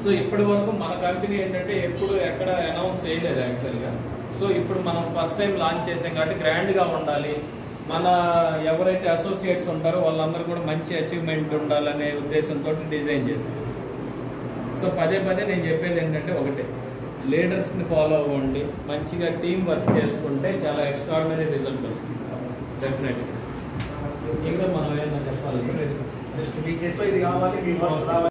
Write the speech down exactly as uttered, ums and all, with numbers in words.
So ఇప్పటి వరకు మన కంపెనీ ఏంటంటే ఎప్పుడు ఎక్కడ అనౌన్స్ చేయలేదు యాక్చువల్గా. సో ఇప్పుడు మనం ఫస్ట్ టైం లాంచ్ చేసాం కాబట్టి గ్రాండ్గా ఉండాలి, మన ఎవరైతే అసోసియేట్స్ ఉంటారో వాళ్ళందరూ కూడా మంచి అచీవ్మెంట్ ఉండాలనే ఉద్దేశంతో డిజైన్ చేశాను. సో పదే పదే నేను చెప్పేది ఏంటంటే ఒకటే, లీడర్స్ని ఫాలో అవ్వండి, మంచిగా టీం వర్క్ చేసుకుంటే చాలా ఎక్స్ట్రాడినరీ రిజల్ట్ వస్తుంది డెఫినెట్గా. ఇంకా మనం ఏమైనా చెప్పాలి? జస్ట్ మీ చేతితో ఇది కావాలి, మీ వర్క్స్ రావాలి.